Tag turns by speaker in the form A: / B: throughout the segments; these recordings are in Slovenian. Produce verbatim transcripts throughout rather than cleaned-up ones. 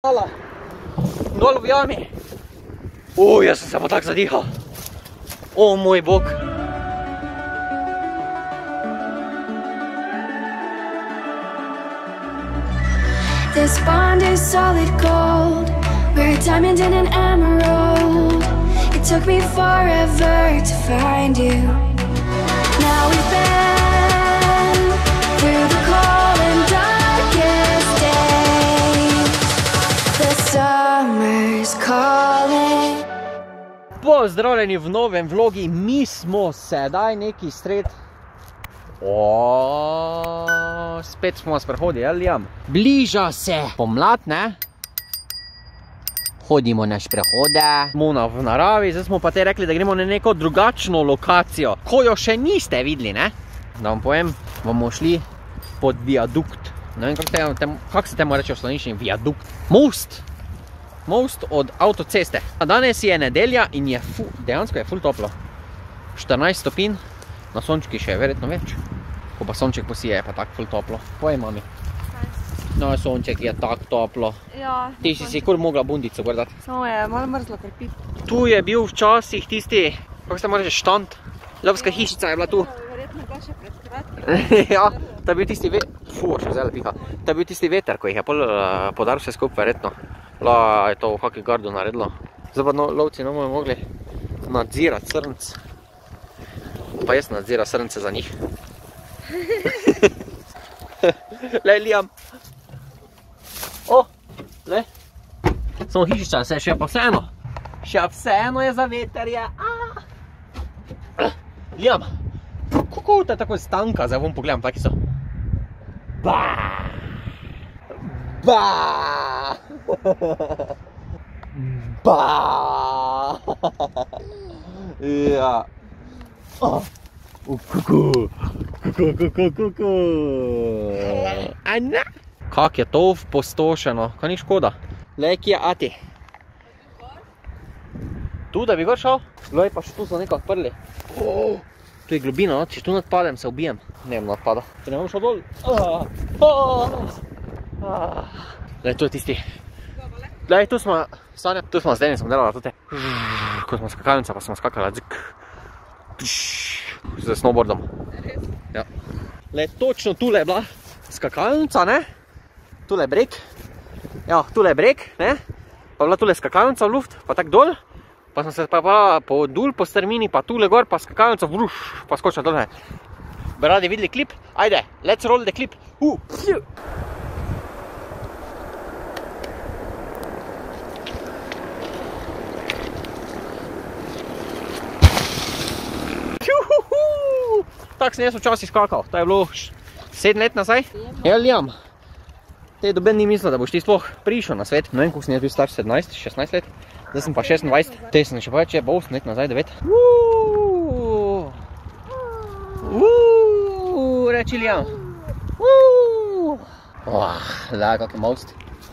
A: Hvala. Dol v jami. Uj, jaz sem se pa tak zadihal. O, moj bog.
B: This bond is solid gold. We're a diamond and an emerald. It took me forever to find you. Now we've been through the cold and darkest days. The summer's calling.
A: Pozdravljeni v novem vlogi, mi smo sedaj neki sred. O, spet smo na sprehodi, jel, Liam? Bliža se pomlad, ne? Hodimo na sprehode. Smo v naravi, zdaj smo pa te rekli, da gremo na neko drugačno lokacijo, ko jo še niste videli, ne? Da vam povem, bomo šli pod viadukt. Ne vem, kako se temu reče v slovenščini, viadukt. Most. Most od avtoceste. Danes je nedelja in je fu, dejansko je ful toplo. štirinajst stopinj, na sončki še je verjetno več. Ko pa sonček posije, je pa tako ful toplo. Povej, mami. No, sonček je tako toplo.
C: Ja.
A: Ti si si kur mogla bundico gledati.
C: Samo je malo mrzlo, ker pit.
A: Tu je bil včasih tisti, kako se reče, štand. Lovska hišica je bila tu.
C: Verjetno ga še pred kratkim.
A: Ja, to je bil tisti veter. Fu, še zelo piha. To je bil tisti veter, ko jih je pol podaril vse skup, verjetno. La je to v Hockey Gardu naredilo. Zdaj pa no, lovci ne bomo mogli nadzirati srnc. Pa jaz nadzira srnce za njih. Le, Liam. O, le. Samo hišica se še pa vseeno. Še vseeno je za veterje. Liam, kako te tako stanka? Zdaj bom pogledam, taki so. Ba! Ba! Ba! Ja. Kuku, kuku, kuku, kuku. Ana? Kak je to postošeno? Kaj ni škoda? Lej, kje je ati? Tu, da bi gor šel? Lej, pa še tu so nekaj odprli. Tu je globina, če tu nadpadem, se ubijem. Ne bom nadpada. Če ne bom šel dol. Lej, tu je tisti. Lej, tu smo, Sanja, tu smo z Denisom delala tute. Ko smo skakalnica, pa smo skakala zik. Z snowboardom. Ja. Lej, točno tule je bila skakalnica, ne? Tule je breg. Ja, tule je breg, ne? Pa bila tule skakalnica v luft, pa tak dol. Pa sem se pa po dul, po strmini, pa tule gor, pa skakalnica vruš, pa skočila dol. Bi radi videli klip? Ajde, let's roll the clip. Uh, pju. Tak sem jaz včasih skakal, to je bilo sedem let nazaj. Ja, Liam, te doben ni mislil, da boš ti sploh prišel na svet. Ne vem, koliko sem jaz bil star, sedemnajst, šestnajst let. Zdaj sem pa šestindvajset, te sem še povedal, če je pa osem let nazaj, devet. Uuuu, uuuu, reči Liam. Uuuu, da, kak je most.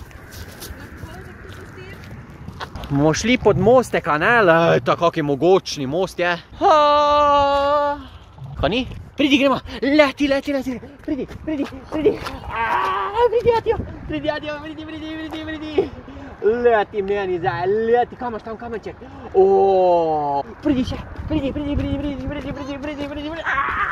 A: Bomo šli pod mosteka, ne, lejta, kak je mogočni most je. Kaj ni? Pridi, gremo, leti, leti, leti, pridi, pridi, pridi. Pridi, Atjo, pridi, Atjo, pridi, pridi, pridi, pridi. Leti meni zdaj, leti, kam imaš tam kamenček? Oooo, pridi še, pridi, pridi, pridi, pridi, pridi, pridi, pridi, pridi, pridi.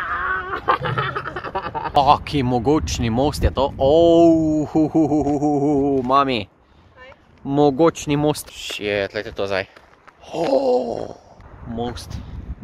A: Taki mogočni most je to. Ouuu, hu, hu, hu, hu, hu, hu, mami. Mogočni most. Shit, lejte to zdaj. Most.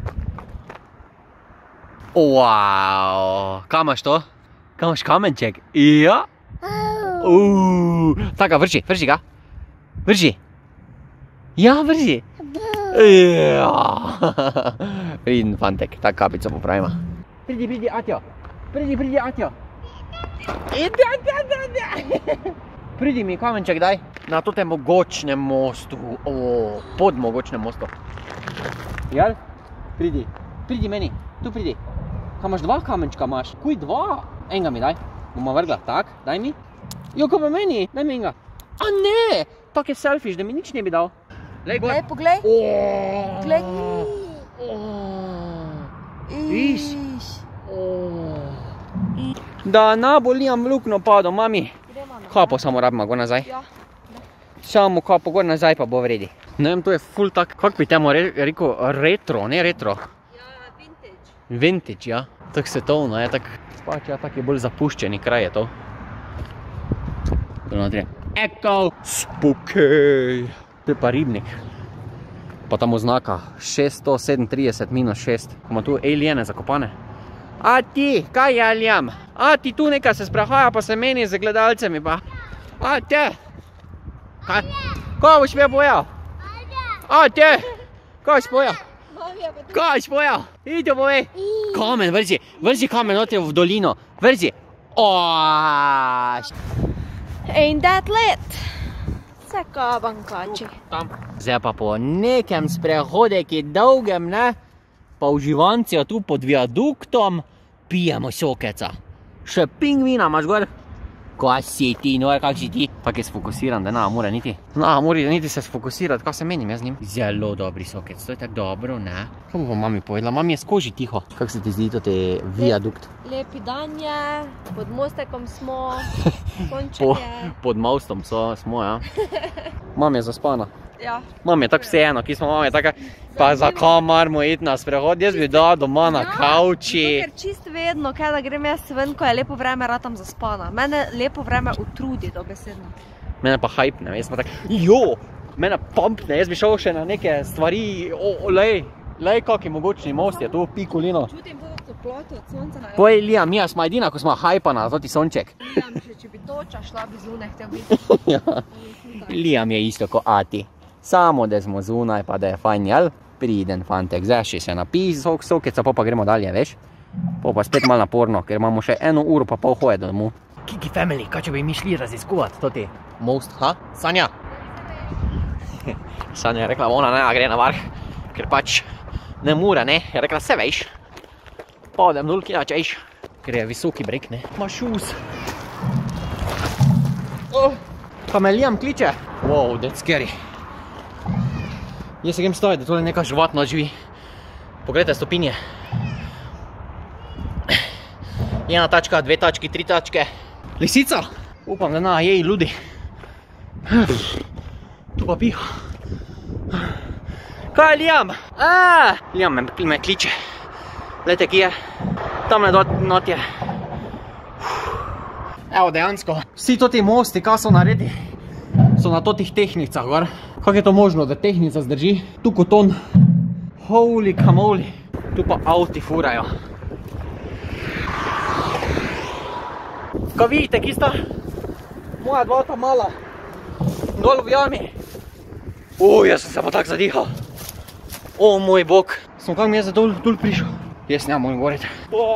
A: Wow, kaj imaš to? Kaj imaš kamenček? Ja? Uuuu, taka, vrži, vrži ga. Vrži. Ja, vrži. Ja. Pridin fantek, tak kapico popravimo. Pridi, pridi, Atjo. Pridi, pridi, Atjo. Idi, Atjo, Atjo. Pridi mi kamenček, daj. Na totem mogočnem mostu. O, pod mogočnem mostu. Jel? Pridi. Pridi meni. Tu pridi. Kaj imaš dva kamenčka imaš? Kuj dva? Enga mi daj. Bomo vrgla. Tak, daj mi. Jo, kaj pa meni? Daj mi enga. A ne! Tak je selfish, da mi nič ne bi dal. Lej, gor.
C: Lej, poglej. Glej.
A: Viš? Da na bo Liam v lukno padel, mami. Kapo samo rabimo, go nazaj. Samo kapo gor nazaj pa bo vredi. Ne vem, to je ful tak, kako bi temu re, rekel, retro, ne retro.
C: Ja, vintage.
A: Vintage, ja. Tak svetovno je, tak, pač ja, tak je bolj zapuščeni kraj je to. Tu notri. Eko, spokej. To je pa ribnik. Pa tam oznaka šeststo sedemintrideset minus šest. Ko ima tu aliene zakopane. A ti, kaj je alijam? A ti tu nekaj se sprehaja, pa se meni z gledalcemi pa. A te? Kaj? Kaj boš me pojel? A te? Kaj si pojel? Kaj si pojel? Idi povej. Kamen, vrzi, vrzi kamen notri v dolino. Vrzi. Ooooooš.
C: Ain't that lit? Se ka bankači.
A: Tam. Zdaj pa po nekem sprehodeki dolgem, ne, pa uživancijo tu pod viaduktom, pijemo sokeca. Še pingvina imaš gor. Kaj si ti, no, kak si ti? Tak je sfokusiran, da ne more niti. Ne more niti se sfokusirati, kaj se menim jaz z njim. Zelo dobri sokec, to je tako dobro, ne? Kaj bo mami povedala? Mami je skoži tiho. Kak se ti zdi to te viadukt?
C: Lepi dan je, pod mostekom smo, sonček
A: Po,
C: je.
A: pod mostom so, smo, ja. Mami je zaspana.
C: Ja.
A: Mami je tako vseeno, ki smo mami taka, pa zakaj moramo iti na sprehod? Jaz bi dal doma na kavči.
C: Ker čist vedno, kaj da grem jaz ven, ko je lepo vreme, ratam zaspana. Mene lepo vreme utrudi dobesedno.
A: Mene pa hajpne, jaz pa tak, jo, mene pumpne, jaz bi šel še na neke stvari, o, lej, lej, kaki mogočni most je tu, pikulino.
C: Čutim to toploto od sonca na
A: Poj, Lija, mi smo edina, ko smo hajpana, to ti sonček.
C: Lijam še, če bi toča šla bi zunaj, htel biti.
A: Ja. Lijam je isto ko Ati. Samo, da smo zunaj, pa da je fajn, jel? Priden fantek, zdaj še se napij sok, sokeca, pa pa gremo dalje, veš? Pa pa spet malo naporno, ker imamo še eno uro pa pol hoje domov. Kiki family, kaj če bi mi šli raziskovati to ti most, ha? Sanja? Sanja je rekla, ona ne gre na vrh, ker pač ne mora, ne? Je rekla, se veš. Padem dol, kina češ, ker je visoki breg, ne? Ma šus. Oh, pa me Liam kliče. Wow, that's scary. Jaz se grem staviti, da tole neka živatna živi. Pogledajte stopinje. Ena tačka, dve tački, tri tačke. Lisica! Upam, da na jej ludi. Tu pa piha. Kaj je Liam? Aaaa! Liam me, me kliče. Glejte, ki je. Tam not je. Evo, dejansko. Vsi toti mosti, kaj so naredi, so na totih tehnicah gor. Kako je to možno, da tehnica zdrži? Tu kot on. Holy kamoli. Tu pa avti furajo. Kaj vidite, ki sta? Moja dva ta mala. Dol v jami. Uj, jaz sem se pa tak zadihal. O moj bog. Sem kak mi je za dol, dol prišel. Jaz ne moram govoriti.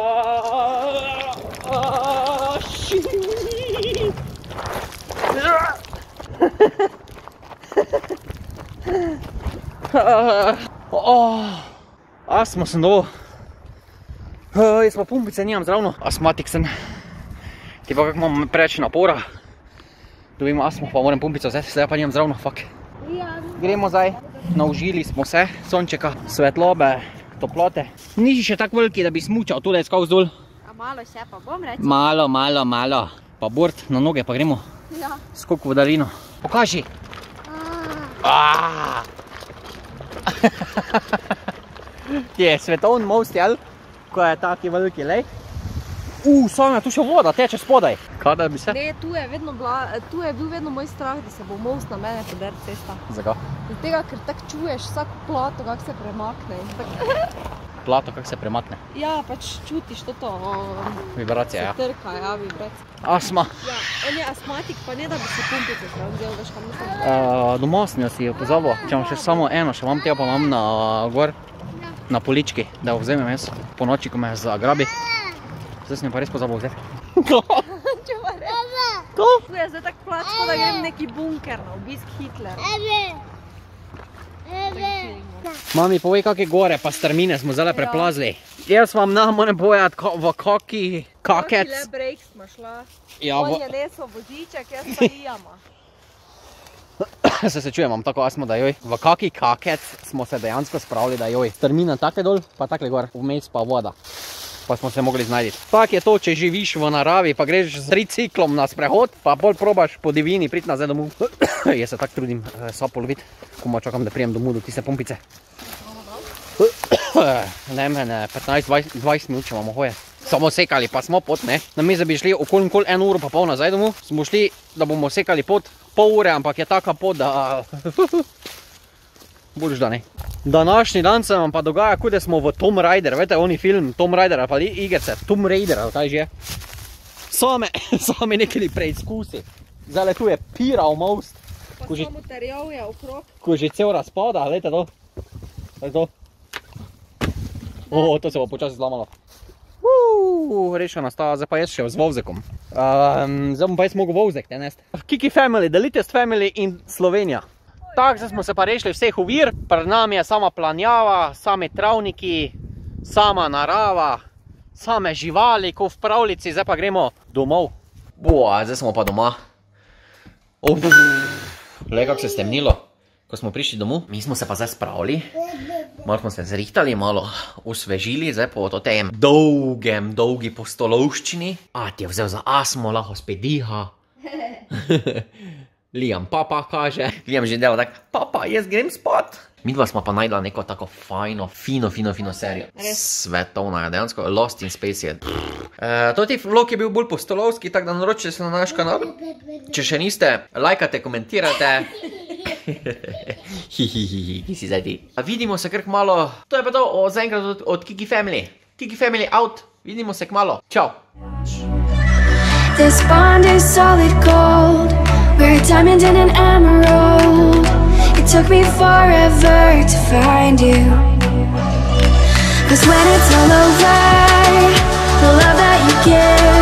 A: Astma sem dobil. Jaz pa pumpice nimam zravno. Astmatik sem. Ti pa kako imam preveč napora. Dobim astmo, pa moram pumpico vzeti, zdaj pa nimam zravno, fuck. Gremo zdaj, naužili smo se, sončeka, svetlobe, toplote. Nisi še tak veliki, da bi smučal tule skav zdol.
C: A malo še pa bom reči.
A: Malo, malo, malo. Pa bord na noge pa gremo.
C: Ja.
A: Skok v dalino. Pokaži. Je svetovni most, jel? Ko je taki veliki, lej. U, Sanja, tu še voda teče spodaj. Kaj da bi se?
C: Ne, tu je vedno bila, tu je bil vedno moj strah, da se bo most na mene poder cesta.
A: Zakaj?
C: Zaradi tega, ker tak čuješ vsako plato, kako se premakne. In tak...
A: Plato, kako se premakne.
C: Ja, pač čutiš toto.
A: Vibracija, ja.
C: Se trka, ja, vibracija.
A: Astma.
C: Ja, on je astmatik, pa ne da bi se pumpice zraven vzel, veš, kam mislim.
A: Uh, doma sem jo si jo pozabil, če imam še samo eno, še imam tega pa imam na gor, na polički, da jo vzemem jaz po noči, ko me zagrabi. Zdaj sem jo pa res pozabil vzeti.
C: Če pa reči.
A: To?
C: Tu je zdaj tak plač, ko da grem neki bunker na obisk Hitlera.
A: Mami, povej, kakve gore pa strmine smo zdaj preplazili. Jaz vam ne moram povedati, v kaki kakec.
C: Kakile brejk smo šla.
A: Ja,
C: On je nesel voziček, jaz pa Lijama.
A: Se se čujem, imam tako astmo, da joj. V kaki kakec smo se dejansko spravili, da joj. Strmina takle dol, pa takle gor, vmes pa voda. pa smo se mogli znajti. Tak je to, če živiš v naravi, pa greš z triciklom na sprehod, pa bolj probaš po divjini priti nazaj domov. Jaz se tako trudim sapo loviti, kuma čakam, da prijem domov do tiste pumpice. Ne, mene, petnajst dvajset minut, če imamo hoje. Samo sekali, pa smo pot, ne. Namesto da bi šli okoli in kol eno uro pa pol nazaj domov, smo šli, da bomo sekali pot pol ure, ampak je taka pot, da... Boljš da ne. Današnji dan se vam pa dogaja, kot da smo v Tomb Raider, vete, oni film Tomb Raider ali pa igrice, Tomb Raider ali kaj že je. Same, same nekaj preizkusi. Zdaj tu je piral most.
C: Pa samo terjal je okrog.
A: Ko že cel razpada, gledajte to. Gledajte to. O, to se bo počasi zlamalo. Uuu, rešena stava, zdaj pa jaz še z vovzekom. Zdaj bom pa jaz mogel vovzek tenest. Kiki Family, the latest family in Slovenija. Tak, zdaj smo se pa rešili vseh ovir, pred nami je sama planjava, sami travniki, sama narava, same živali, ko v pravljici, zdaj pa gremo domov. Boa, zdaj smo pa doma. Uf, le kako se stemnilo, ko smo prišli domov. Mi smo se pa zdaj spravili, malo smo se zrihtali, malo osvežili, zdaj po tem dolgem, dolgi postolovščini. A, ti je vzel za astmo, lahko spet diha. Liam papa kaže. Liam že dela tak, papa, jaz grem spat. Midva smo pa najdla neko tako fajno, fino, fino, fino serijo. Svetovna je dejansko, Lost in Space je. Toti vlog je bil bolj postolovski, tako da naročite se na naš kanal. Če še niste, lajkate, komentirate. Hihihihi, ki si zdaj ti. Vidimo se kar malo. To je pa to zaenkrat od Kiki Family. Kiki Family out, vidimo se kmalo. Čau.
B: This bond is solid gold. We're a diamond and an emerald. It took me forever to find you. Cause when it's all over, the love that you give